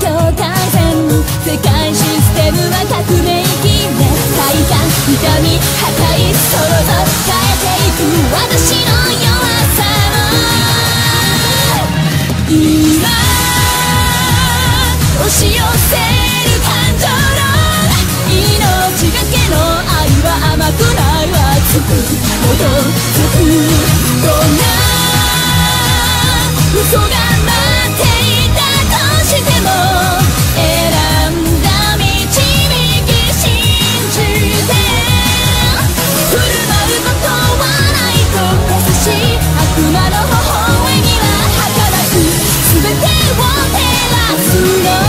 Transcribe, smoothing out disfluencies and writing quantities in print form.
境界線、世界システムは革命期で快感、痛み、破壊、そろそろ変えていく私の弱さも今押し寄せる感情の命がけの愛は甘くないわ、つくもとつくどんな嘘が待っていたとしても選んだ道引き信じて振る舞うことはないと優しい悪魔の微笑みは儚く全てを照らすの